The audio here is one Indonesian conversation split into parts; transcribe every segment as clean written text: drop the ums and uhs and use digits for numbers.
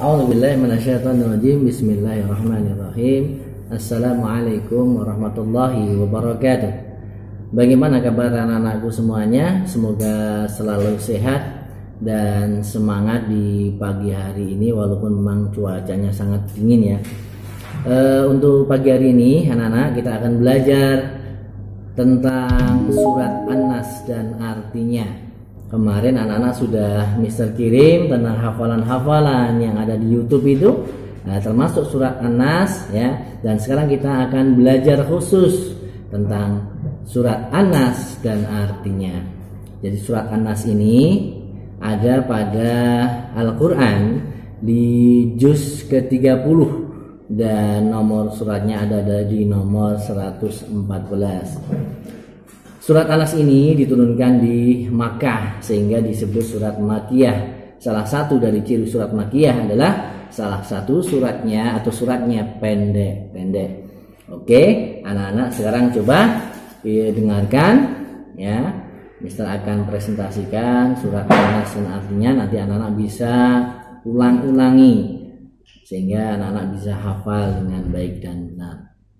A'udzubillahi minasyaitonirrajim. Bismillahirrahmanirrahim. Assalamualaikum warahmatullahi wabarakatuh. Bagaimana kabar anak-anakku semuanya? Semoga selalu sehat dan semangat di pagi hari ini walaupun memang cuacanya sangat dingin ya. Untuk pagi hari ini anak-anak kita akan belajar tentang surat An-Nas dan artinya. Kemarin anak-anak sudah Mister kirim tentang hafalan-hafalan yang ada di YouTube itu, termasuk surat An-Nas ya. Dan sekarang kita akan belajar khusus tentang surat An-Nas dan artinya. Jadi surat An-Nas ini ada pada Al-Quran di juz ke-30 dan nomor suratnya ada di nomor 114. Surat An-Nas ini diturunkan di Makkah sehingga disebut surat Makkiyah. Salah satu dari ciri surat Makkiyah adalah salah satu suratnya atau suratnya pendek-pendek. Oke, anak-anak sekarang coba dengarkan ya. Mister akan presentasikan surat An-Nas dan artinya, nanti anak-anak bisa ulang-ulangi sehingga anak-anak bisa hafal dengan baik dan benar.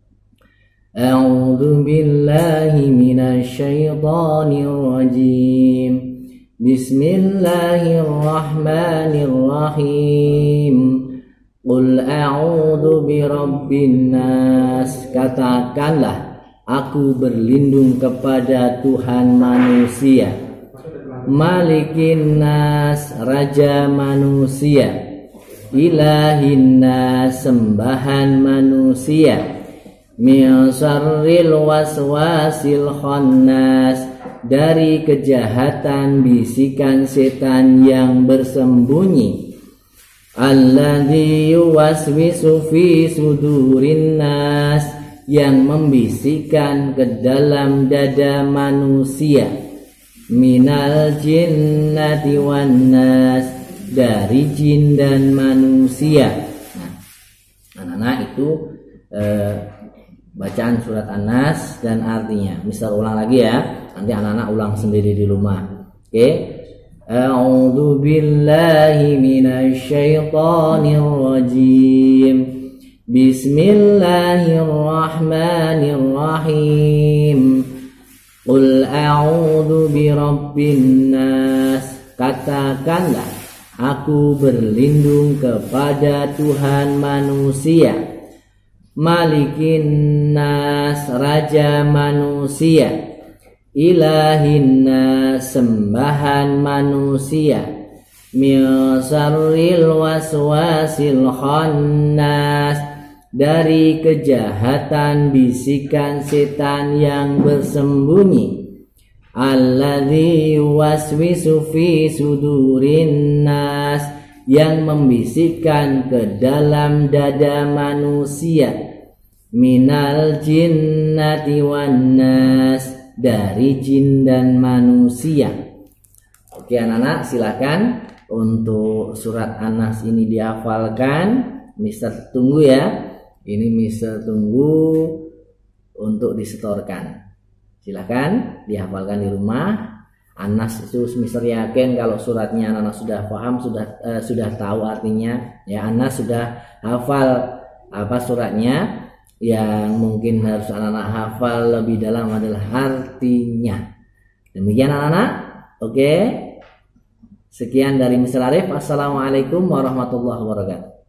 A'udzu billahi minasyaitonir rajim. Bismillahirrahmanirrahim. Qul a'udzu birabbin nas. Katakanlah, aku berlindung kepada Tuhan manusia. Malikin nas, raja manusia. Ilahin nas, sembahan manusia. Min syarril waswasil khannas, dari kejahatan bisikan setan yang bersembunyi. Alladzi yuwaswisu fi sudurin nas, yang membisikkan ke dalam dada manusia. Minal jinnati wan nas, dari jin dan manusia. Nah, anak-anak itu bacaan surat An-Nas dan artinya. Mister ulang lagi ya. Nanti anak-anak ulang sendiri di rumah. Oke. A'udzu billahi minasyaitonir rajim. Bismillahirrahmanirrahim. Qul a'udzu birabbin nas. Katakanlah, aku berlindung kepada Tuhan manusia. Malikin nas, raja manusia. Ilahin nas, sembahan manusia. Min syarril waswasil khannas, dari kejahatan bisikan setan yang bersembunyi. Alladzi yuwaswisu fi sudurin nas, yang membisikkan ke dalam dada manusia. Minal jinnati wan nas, dari jin dan manusia. Oke anak-anak, silakan untuk surat An-Nas ini dihafalkan. Mister tunggu ya. Ini Mister tunggu untuk disetorkan. Silakan dihafalkan di rumah. An-Nas itu Mister yakin kalau suratnya anak-anak sudah paham, sudah tahu artinya ya. An-Nas sudah hafal apa suratnya. Yang mungkin harus anak-anak hafal lebih dalam adalah artinya. Demikian anak-anak. Oke. Sekian dari Mister Arif. Assalamualaikum warahmatullahi wabarakatuh.